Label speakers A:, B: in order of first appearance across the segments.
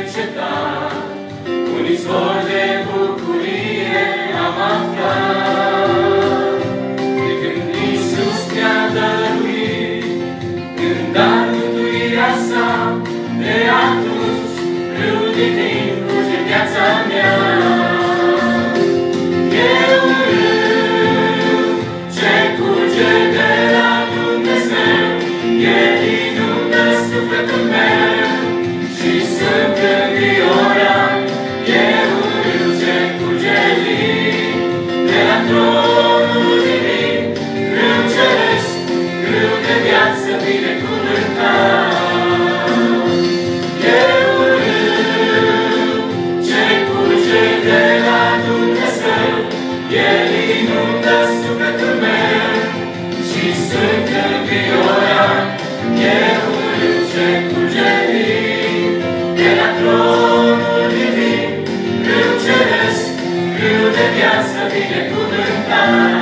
A: neîncetat, un izvor de bucurie am aflat. De când Iisus ne-a dăruit, când a mântuirea sa, de atunci râul divin curge viața mea. E un râu ce curge de la Dumnezeu, El inundă sufletul meu și sunt înviorat. E un râu ce curge lin de la tronul divin, râu ceresc, râu de viață binecuvântat. E un râu ce curge de la Dumnezeu, El inundă sufletul meu și sunt înviorat. E un râu ce curge lin de la tronul divin, râu ceresc, râu de viață binecuvântat.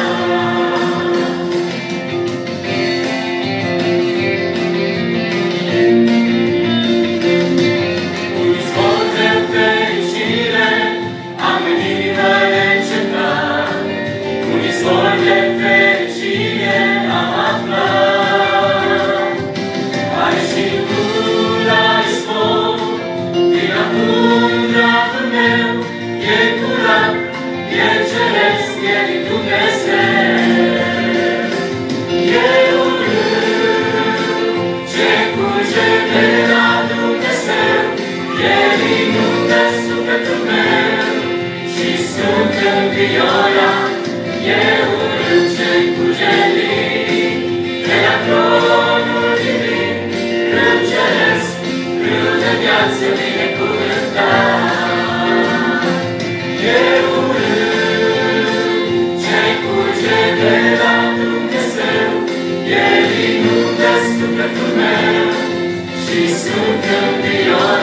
A: Un izvor de fericire am în inimă neîncetat, un izvor de fericire am aflat. Ai și tu la izvor, din acum dragul meu, e curat, e ceresc, e din Dumnezeu. E un râu ce curge de la Dumnezeu, El inundă sufletul meu și sunt înviorat. E un râu ce curge lin de la tronul divin, râu ceresc, râu de viață binecuvântat. E un râu ce curge de la Dumnezeu, El inundă sufletul meu și sunt înviorat.